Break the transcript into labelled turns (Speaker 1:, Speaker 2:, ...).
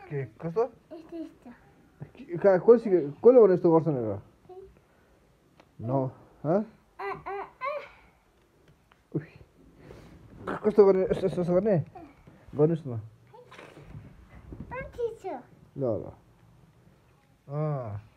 Speaker 1: के कस्तो
Speaker 2: यस्तो
Speaker 1: कसले भने यस्तो गर्छ भनेर कस्तो गर्ने यस्तो गर्ने गर्नुहोस् न ल ल